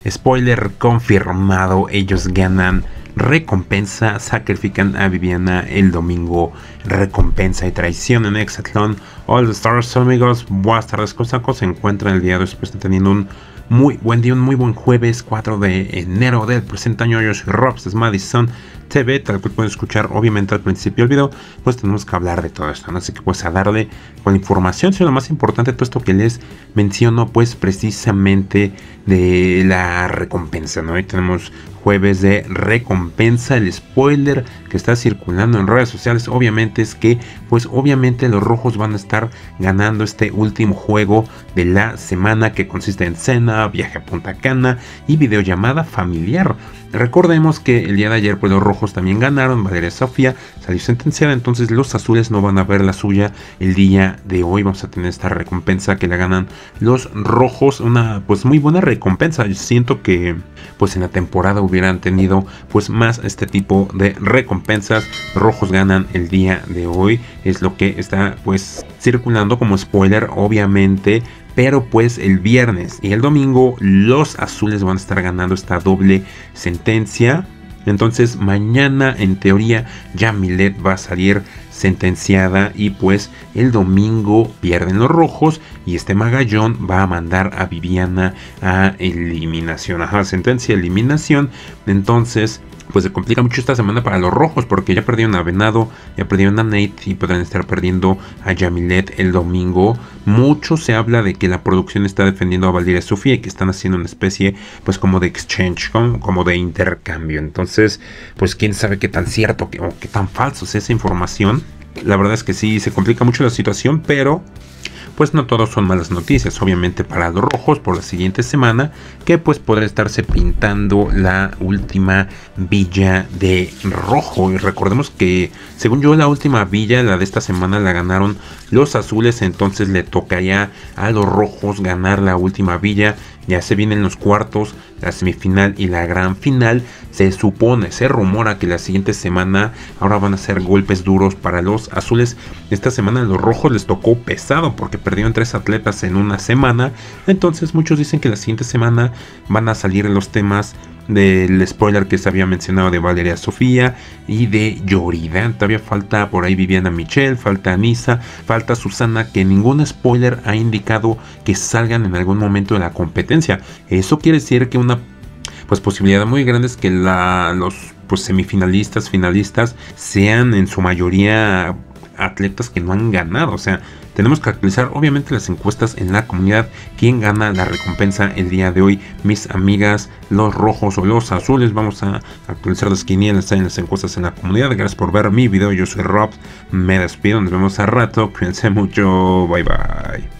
Spoiler confirmado, ellos ganan recompensa, sacrifican a Viviana el domingo, recompensa y traición en Hexatlón All Stars. Amigos, buenas tardes, cosa se encuentran el día de hoy, después de teniendo un muy buen día, un muy buen jueves 4 de enero del presente año. Yo soy Robs, es Madison TV, tal cual pueden escuchar obviamente al principio del video, pues tenemos que hablar de todo esto, ¿no? Así que pues a darle con la información, sino lo más importante de todo esto que les menciono, pues precisamente de la recompensa, ¿no? Hoy tenemos jueves de recompensa. El spoiler que está circulando en redes sociales obviamente es que pues obviamente los rojos van a estar ganando este último juego de la semana, que consiste en cena, viaje a Punta Cana y videollamada familiar. Recordemos que el día de ayer pues los rojos también ganaron, Valeria Sofía salió sentenciada, entonces los azules no van a ver la suya el día de hoy. Vamos a tener esta recompensa que la ganan los rojos, una pues muy buena recompensa. Yo siento que pues en la temporada hubieran tenido pues más este tipo de recompensas. Los rojos ganan el día de hoy, es lo que está pues circulando como spoiler obviamente. Pero pues el viernes y el domingo los azules van a estar ganando esta doble sentencia. Entonces mañana en teoría Yamilet va a salir sentenciada y pues el domingo pierden los rojos y este Magallón va a mandar a Viviana a eliminación. Ajá, sentencia, eliminación. Entonces pues se complica mucho esta semana para los rojos, porque ya perdieron a Venado, ya perdieron a Nate y podrán estar perdiendo a Yamilet el domingo. Mucho se habla de que la producción está defendiendo a Valeria Sofía y que están haciendo una especie pues como de exchange, como de intercambio. Entonces pues quién sabe qué tan cierto o qué tan falso es esa información. La verdad es que sí se complica mucho la situación, pero pues no todos son malas noticias, obviamente para los rojos por la siguiente semana, que pues podrá estarse pintando la última villa de rojo. Y recordemos que según yo la última villa, la de esta semana, la ganaron los azules, entonces le tocaría a los rojos ganar la última villa. Ya se vienen los cuartos, la semifinal y la gran final. Se supone, se rumora que la siguiente semana ahora van a ser golpes duros para los azules. Esta semana a los rojos les tocó pesado porque perdieron 3 atletas en una semana. Entonces muchos dicen que la siguiente semana van a salir los temas del spoiler que se había mencionado de Valeria Sofía y de Yorida. Todavía falta por ahí Viviana Michelle, falta Anisa, falta Susana, que ningún spoiler ha indicado que salgan en algún momento de la competencia. Eso quiere decir que una pues posibilidad muy grande es que los pues semifinalistas, finalistas sean en su mayoría atletas que no han ganado. O sea, tenemos que actualizar obviamente las encuestas en la comunidad. ¿Quién gana la recompensa el día de hoy? Mis amigas, los rojos o los azules. Vamos a actualizar las quinielas en las encuestas en la comunidad. Gracias por ver mi video. Yo soy Rob. Me despido. Nos vemos a rato. Cuídense mucho. Bye bye.